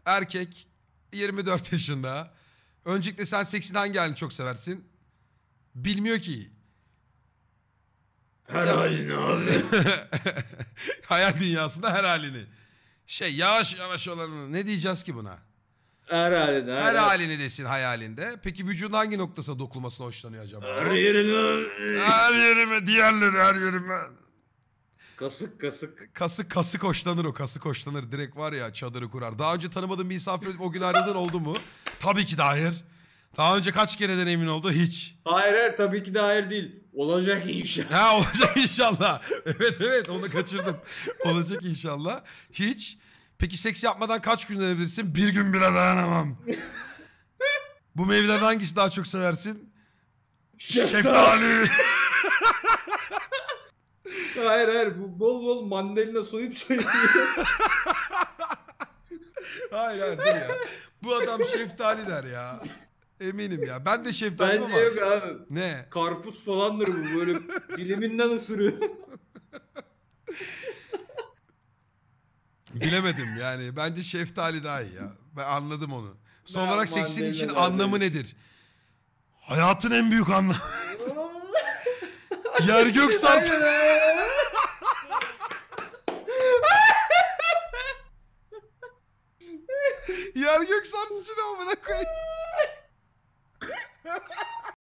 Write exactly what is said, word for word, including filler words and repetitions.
Erkek. yirmi dört yaşında. Öncelikle sen seksin hangi halini çok seversin? Bilmiyor ki. Her halini abi. Hayal dünyasında her halini. Şey yavaş yavaş olanını. Ne diyeceğiz ki buna? Her halini. Her, her halini desin hayalinde. Peki vücudun hangi noktasına dokunmasına hoşlanıyor acaba? Her yerini abi. Her yerime, diğerleri her yerime. Kasık kasık. Kasık kasık hoşlanır o. Kasık hoşlanır. Direkt var ya çadırı kurar. Daha önce tanımadığın bir misafir o gün ayrıldığın oldu mu? Tabii ki de hayır. Daha önce kaç kereden emin oldu? Hiç. Hayır hayır tabii ki de hayır değil. Olacak inşallah. Ha olacak inşallah. Evet evet onu kaçırdım. Olacak inşallah. Hiç. Peki seks yapmadan kaç gün dayanabilirsin? Bir gün bile dayanamam. Bu meyvelerden hangisi daha çok seversin? Şeftali. Hayır hayır bu bol bol mandalina soyup soyup. Hayır hayır dur ya. Bu adam şeftali der ya. Eminim ya. Ben de şeftali ama. Bence yok abi. Ne? Karpuz falandır bu böyle diliminden ısırıyor. Bilemedim yani. Bence şeftali daha iyi ya. Ben anladım onu. Son Ben olarak seksin için mandalina anlamı derdim. nedir? Hayatın en büyük anlamı. Yer gök sarsın. Yer gök sarsıcı ne amına koyayım.